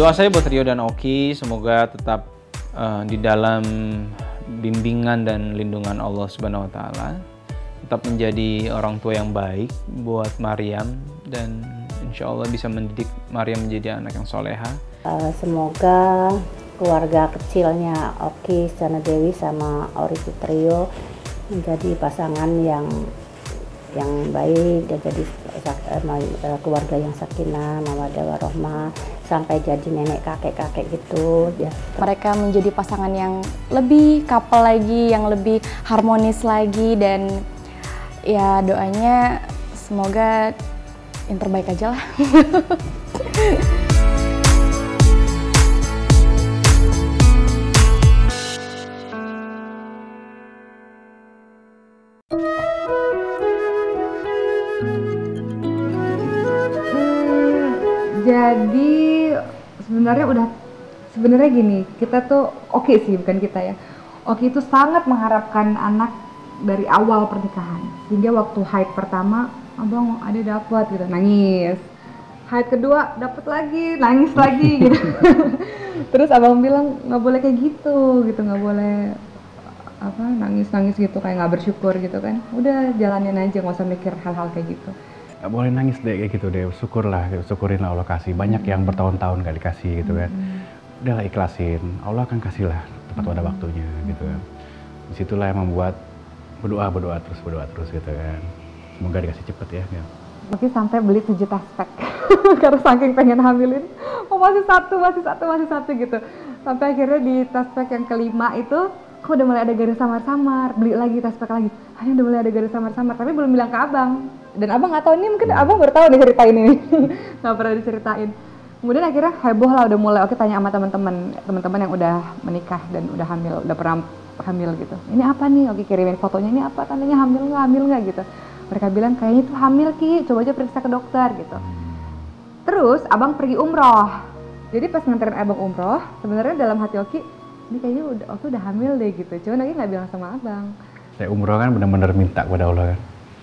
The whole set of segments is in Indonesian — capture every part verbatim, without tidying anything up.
Doa saya buat Rio dan Oki, semoga tetap uh, di dalam bimbingan dan lindungan Allah Subhanahu wa Ta'ala, tetap menjadi orang tua yang baik buat Maryam, dan insya Allah bisa mendidik Maryam menjadi anak yang soleha. Uh, semoga keluarga kecilnya Oki Sujana Dewi sama Ori Sutrio menjadi pasangan yang yang baik dan jadi uh, keluarga yang sakinah, mawaddah warahmah, sampai jadi nenek kakek-kakek gitu ya. Mereka menjadi pasangan yang lebih couple lagi, yang lebih harmonis lagi, dan ya doanya semoga yang terbaik aja lah. Jadi sebenarnya udah sebenarnya gini, kita tuh oke okay sih, bukan kita ya. Oki itu sangat mengharapkan anak dari awal pernikahan. Sehingga waktu haid pertama, abang ada dapat gitu, nangis. Haid kedua dapat lagi, nangis lagi gitu. Terus abang bilang nggak boleh kayak gitu, gitu nggak boleh apa nangis-nangis gitu, kayak nggak bersyukur gitu kan. Udah jalanin aja, nggak usah mikir hal-hal kayak gitu. Gak boleh nangis deh kayak gitu deh, syukurlah, syukurin Allah kasih. Banyak yang bertahun-tahun gak dikasih gitu kan. Udahlah ikhlasin, Allah akan kasih lah tepat pada waktunya gitu kan. Disitulah yang membuat berdoa, berdoa terus, berdoa terus gitu kan. Semoga dikasih cepet ya. Oke, sampai beli tujuh tas pack karena saking pengen hamilin. Oh masih satu, masih satu, masih satu gitu. Sampai akhirnya di tas pack yang kelima itu, kok udah mulai ada garis samar-samar, beli lagi tas pack lagi. Hanya udah mulai ada garis samar-samar, tapi belum bilang ke abang. Dan abang nggak tahu, ini mungkin abang baru tahu nih ceritain ini, nggak pernah diceritain. Kemudian akhirnya heboh lah, udah mulai oke tanya sama teman-teman, teman-teman yang udah menikah dan udah hamil, udah pernah hamil gitu. Ini apa nih? Oke, kirimin fotonya, ini apa? Tandanya hamil nggak? Hamil nggak gitu? Mereka bilang kayaknya itu hamil Ki, coba aja periksa ke dokter gitu. Terus abang pergi umroh. Jadi pas nganterin abang umroh, sebenarnya dalam hati Oki, ini kayaknya udah Oki udah hamil deh gitu. Cuman Oki nggak bilang sama abang. Saya umroh kan benar-benar minta kepada Allah kan.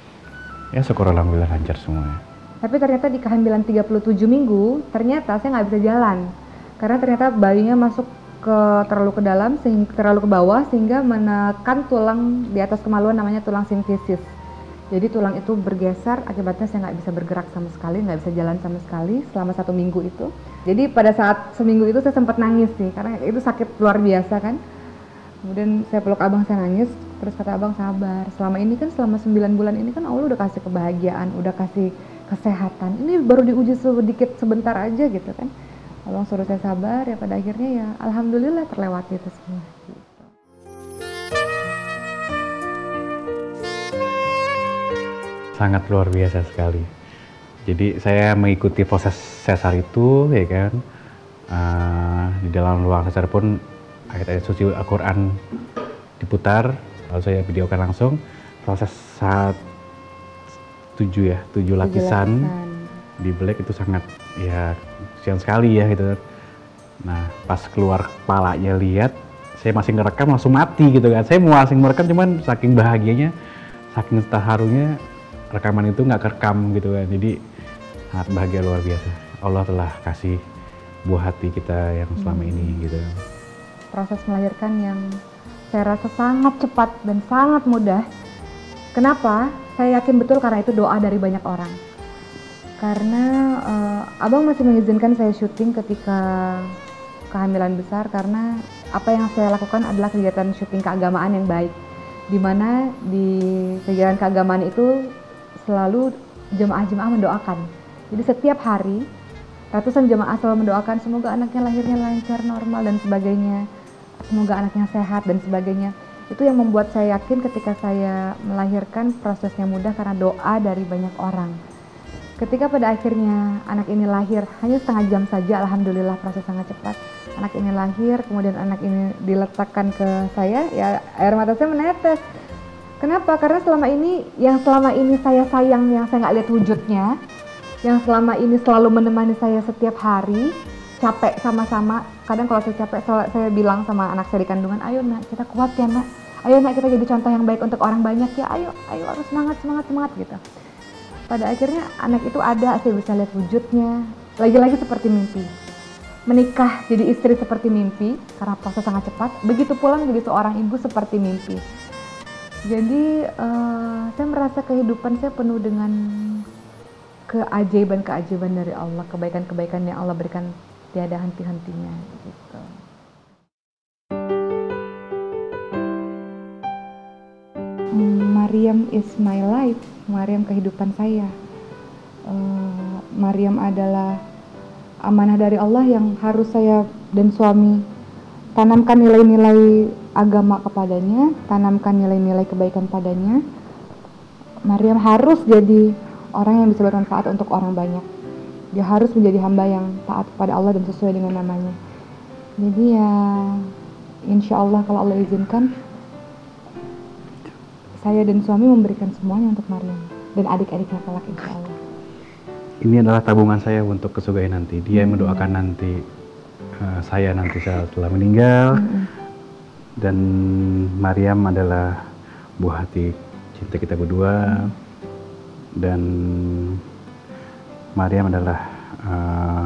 Ya syukur alhamdulillah lancar semuanya. Tapi ternyata di kehamilan tiga puluh tujuh minggu, ternyata saya nggak bisa jalan. Karena ternyata bayinya masuk ke terlalu ke dalam, sehingga terlalu ke bawah, sehingga menekan tulang di atas kemaluan namanya tulang simfisis. Jadi tulang itu bergeser, akibatnya saya nggak bisa bergerak sama sekali, nggak bisa jalan sama sekali selama satu minggu itu. Jadi pada saat seminggu itu saya sempat nangis sih, karena itu sakit luar biasa kan. Kemudian saya peluk abang, saya nangis, terus kata abang sabar. Selama ini kan, selama sembilan bulan ini kan Allah udah kasih kebahagiaan, udah kasih kesehatan. Ini baru diuji sedikit sebentar aja gitu kan. Abang suruh saya sabar, ya pada akhirnya ya alhamdulillah terlewati itu semua. Gitu. Sangat luar biasa sekali. Jadi saya mengikuti proses sesar itu ya kan. Uh, di dalam ruang sesar pun ayat-ayat suci Al-Quran diputar, lalu saya videokan langsung proses saat tujuh ya, tujuh lapisan, tujuh lapisan di belek itu sangat ya kesian sekali ya gitu. Nah pas keluar kepalanya lihat, saya masih ngerekam langsung mati gitu kan. Saya mau langsung merekam cuman saking bahagianya, saking terharunya rekaman itu nggak kerekam gitu kan. Jadi sangat bahagia luar biasa. Allah telah kasih buah hati kita yang selama hmm. ini gitu. Proses melahirkan yang saya rasa sangat cepat dan sangat mudah. Kenapa? Saya yakin betul karena itu doa dari banyak orang. Karena uh, abang masih mengizinkan saya syuting ketika kehamilan besar, karena apa yang saya lakukan adalah kegiatan syuting keagamaan yang baik. Dimana di kegiatan keagamaan itu selalu jemaah-jemaah mendoakan. Jadi setiap hari ratusan jemaah selalu mendoakan semoga anaknya lahirnya lancar, normal dan sebagainya. Semoga anaknya sehat dan sebagainya. Itu yang membuat saya yakin ketika saya melahirkan prosesnya mudah karena doa dari banyak orang. Ketika pada akhirnya anak ini lahir hanya setengah jam saja, alhamdulillah proses sangat cepat. Anak ini lahir, kemudian anak ini diletakkan ke saya, ya air mata saya menetes. Kenapa? Karena selama ini, yang selama ini saya sayang, yang saya nggak lihat wujudnya, yang selama ini selalu menemani saya setiap hari, capek sama-sama. Kadang kalau saya capek, saya bilang sama anak saya di kandungan, ayo nak kita kuat ya nak, ayo nak kita jadi contoh yang baik untuk orang banyak ya, ayo, ayo harus semangat, semangat, semangat gitu. Pada akhirnya anak itu ada, saya bisa lihat wujudnya, lagi-lagi seperti mimpi. menikah jadi istri seperti mimpi karena proses sangat cepat, begitu pula menjadi seorang ibu seperti mimpi. Jadi uh, saya merasa kehidupan saya penuh dengan keajaiban-keajaiban dari Allah, kebaikan-kebaikan yang Allah berikan tiada henti-hentinya gitu. Maryam is my life, Maryam kehidupan saya. Uh, Maryam adalah amanah dari Allah yang harus saya dan suami tanamkan nilai-nilai agama kepadanya, tanamkan nilai-nilai kebaikan padanya. Maryam harus jadi orang yang bisa bermanfaat untuk orang banyak. Dia harus menjadi hamba yang taat kepada Allah dan sesuai dengan namanya. Jadi ya, insya Allah kalau Allah izinkan, saya dan suami memberikan semuanya untuk Maryam dan adik-adiknya kelak insya Allah. Ini adalah tabungan saya untuk ke surga nanti. Dia hmm. mendoakan nanti uh, saya nanti setelah meninggal. Hmm. Dan Maryam adalah buah hati cinta kita berdua. Hmm. Dan Maryam adalah uh,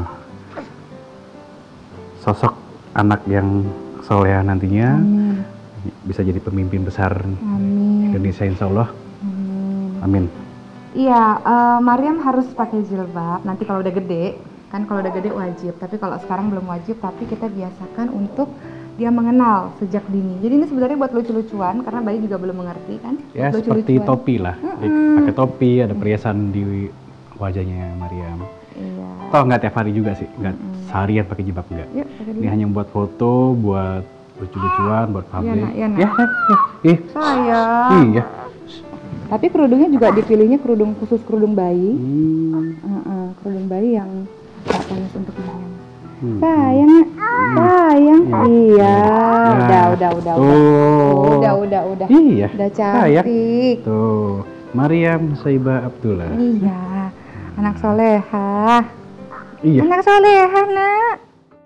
sosok anak yang soleha nantinya. Amin. Bisa jadi pemimpin besar Amin. Indonesia insya Allah. Amin. Amin. Iya, uh, Maryam harus pakai jilbab. Nanti kalau udah gede, kan kalau udah gede wajib. Tapi kalau sekarang belum wajib, tapi kita biasakan untuk dia mengenal sejak dini. Jadi ini sebenarnya buat lucu-lucuan, karena bayi juga belum mengerti kan. Ya lucu seperti topi lah. Mm-hmm. Pakai topi, ada perhiasan di wajahnya Maryam. Iya. Toh nggak tiap hari juga sih, nggak mm-hmm. seharian pakai jilbab nggak. Yuk, ini hanya buat foto, buat lucu-lucuan, buat publik. Iya, nak, iya, nak. Ya, ya, ih. Sayang. Iya. Tapi kerudungnya juga dipilihnya kerudung khusus kerudung bayi, hmm. uh, uh, kerudung bayi yang tak panas untuk Maryam. Hmm. Sayang, hmm. sayang, hmm. iya, ya. udah, udah, udah, Tuh. udah, udah, udah, udah, iya. udah cantik. Tuh, Maryam Saibah Abdullah. Iya, anak soleha. Iya. Anak soleha, nak.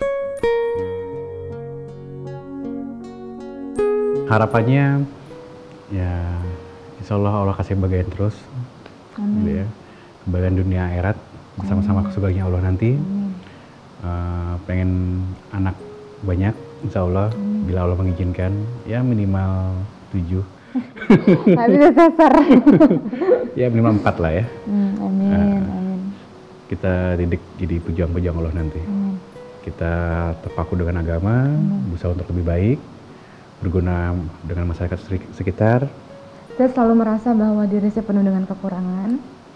Harapannya, ya. Insya Allah Allah kasih kebahagiaan terus, gitu ya. Kebahagiaan dunia akhirat bersama-sama ke surganya Allah nanti. Uh, pengen anak banyak, Insya Allah Amin. Bila Allah mengizinkan, ya minimal tujuh. Nggak bisa sasar. Ya minimal empat lah ya. Hmm, amin, uh, amin. Kita didik jadi pejuang-pejuang Allah nanti. Amin. Kita terpaku dengan agama, amin. Berusaha untuk lebih baik, berguna dengan masyarakat sekitar. Saya selalu merasa bahwa diri saya penuh dengan kekurangan.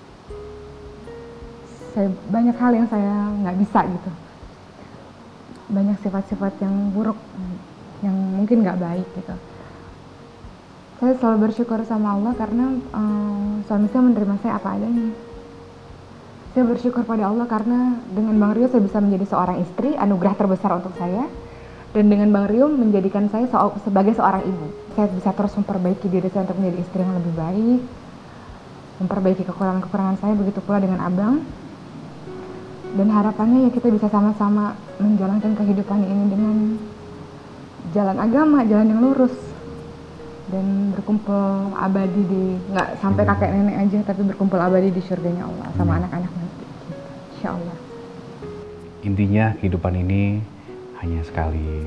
Saya banyak hal yang saya nggak bisa gitu. Banyak sifat-sifat yang buruk, yang mungkin nggak baik gitu. Saya selalu bersyukur sama Allah karena um, suami saya menerima saya apa adanya. Saya bersyukur pada Allah karena dengan Bang Rio saya bisa menjadi seorang istri, anugerah terbesar untuk saya. Dan dengan Bang Rio menjadikan saya so- sebagai seorang ibu. Saya bisa terus memperbaiki diri saya untuk menjadi istri yang lebih baik, memperbaiki kekurangan-kekurangan saya, begitu pula dengan Abang. Dan harapannya ya kita bisa sama-sama menjalankan kehidupan ini dengan jalan agama, jalan yang lurus. Dan berkumpul abadi di, nggak sampai kakek nenek aja, tapi berkumpul abadi di surganya Allah sama anak-anak nanti. Insya Allah. Intinya kehidupan ini hanya sekali.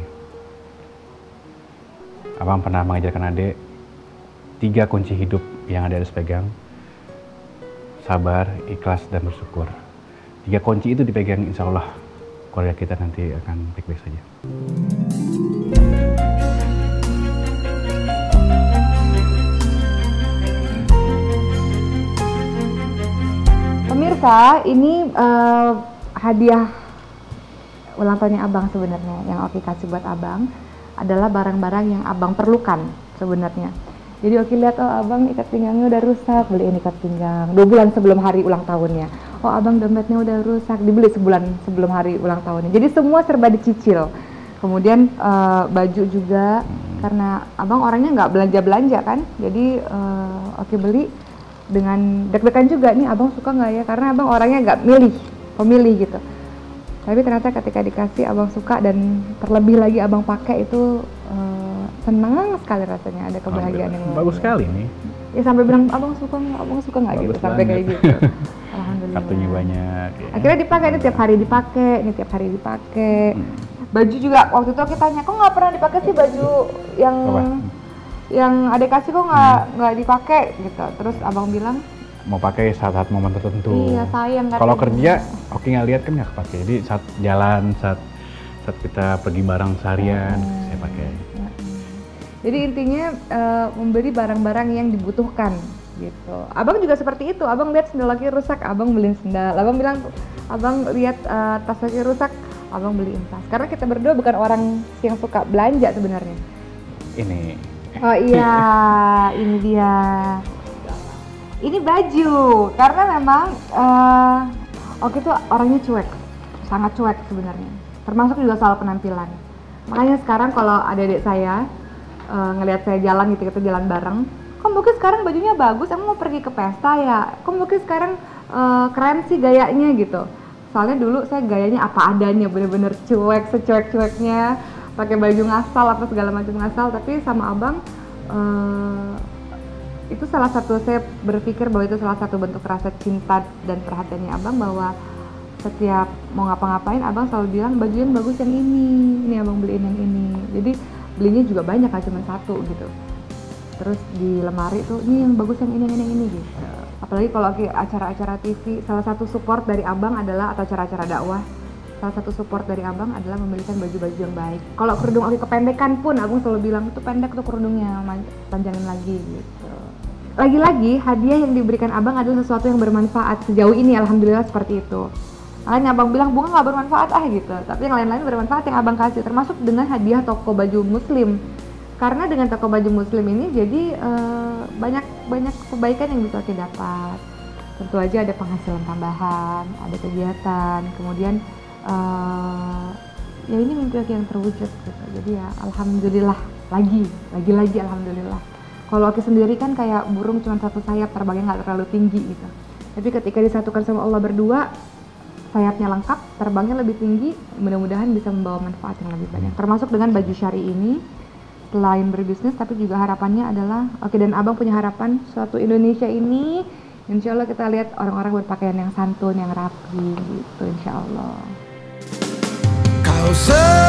Abang pernah mengajarkan adik tiga kunci hidup yang ada harus pegang: sabar, ikhlas, dan bersyukur. Tiga kunci itu dipegang, insya Allah keluarga kita nanti akan baik-baik saja. Pemirsa, ini uh, hadiah ulang tahunnya Abang sebenarnya, yang Oki kasih buat Abang adalah barang-barang yang Abang perlukan sebenarnya. Jadi Oki lihat, oh Abang ikat pinggangnya udah rusak, beliin ikat pinggang dua bulan sebelum hari ulang tahunnya. Oh Abang dompetnya udah rusak, dibeli sebulan sebelum hari ulang tahunnya. Jadi semua serba dicicil. Kemudian uh, baju juga, karena Abang orangnya nggak belanja-belanja kan, jadi uh, Oki beli dengan deg-degan juga, nih Abang suka nggak ya, karena Abang orangnya nggak milih, pemilih gitu. Tapi ternyata ketika dikasih Abang suka, dan terlebih lagi Abang pakai itu uh, senang sekali rasanya, ada kebahagiaan yang bagus sekali nih. Ya sampai bilang Abang suka nggak, Abang suka nggak gitu, sampai kayak gitu. Alhamdulillah. alhamdulillah. Kartunya banyak. Ya. Akhirnya dipakai, ini tiap hari dipakai, ini tiap hari dipakai. Hmm. Baju juga waktu itu kita tanya, kok nggak pernah dipakai sih baju yang Apa? yang adek kasih kok nggak nggak hmm. dipakai gitu. Terus abang bilang mau pakai saat-saat momen tertentu. Iya sayang. Kalau kerja, oke nggak lihat kan nggak kepake. Jadi saat jalan, saat saat kita pergi bareng seharian, hmm. saya pakai. Hmm. Jadi intinya uh, membeli barang-barang yang dibutuhkan gitu. Abang juga seperti itu. Abang lihat sendal laki rusak, abang beliin sendal. Abang bilang, abang lihat uh, tas laki rusak, abang beliin tas. Karena kita berdua bukan orang yang suka belanja sebenarnya. Ini. Oh iya, ini dia. Ini baju, karena memang uh, Oki tuh orangnya cuek, sangat cuek sebenarnya. Termasuk juga soal penampilan. Makanya sekarang kalau adik-adik saya uh, ngelihat saya jalan gitu, kita jalan bareng, kok mungkin sekarang bajunya bagus, emang mau pergi ke pesta ya? Kok mungkin sekarang uh, keren sih gayanya gitu. Soalnya dulu saya gayanya apa adanya, bener-bener cuek, secuek-cueknya, pakai baju ngasal apa segala macam ngasal. Tapi sama abang. Uh, itu salah satu, saya berpikir bahwa itu salah satu bentuk rasa cinta dan perhatiannya abang, bahwa setiap mau ngapa-ngapain abang selalu bilang baju yang bagus yang ini, ini abang beliin yang ini. Jadi belinya juga banyak, gak cuma satu gitu. Terus di lemari tuh ini yang bagus yang ini, yang ini, yang ini gitu. Apalagi kalau acara-acara T V, salah satu support dari abang adalah, atau acara-acara dakwah, salah satu support dari abang adalah membelikan baju-baju yang baik. Kalau kerudung Oki kependekan pun abang selalu bilang itu pendek tuh kerudungnya, panjangin lagi gitu. Lagi-lagi hadiah yang diberikan abang adalah sesuatu yang bermanfaat. Sejauh ini alhamdulillah seperti itu. Makanya abang bilang bunga nggak bermanfaat ah gitu, tapi yang lain-lain bermanfaat yang abang kasih, termasuk dengan hadiah toko baju muslim. Karena dengan toko baju muslim ini jadi uh, banyak banyak kebaikan yang bisa kita dapat. Tentu aja ada penghasilan tambahan, ada kegiatan, kemudian uh, ya ini mimpi yang terwujud gitu. Jadi ya alhamdulillah, lagi lagi-lagi alhamdulillah. Kalau Oki sendiri kan kayak burung cuma satu sayap, terbangnya nggak terlalu tinggi gitu. Tapi ketika disatukan sama Allah berdua, sayapnya lengkap, terbangnya lebih tinggi, mudah-mudahan bisa membawa manfaat yang lebih banyak. Termasuk dengan baju syari ini, selain berbisnis, tapi juga harapannya adalah, Oki dan abang punya harapan suatu Indonesia ini, insya Allah kita lihat orang-orang berpakaian yang santun, yang rapi gitu, insya Allah. Kau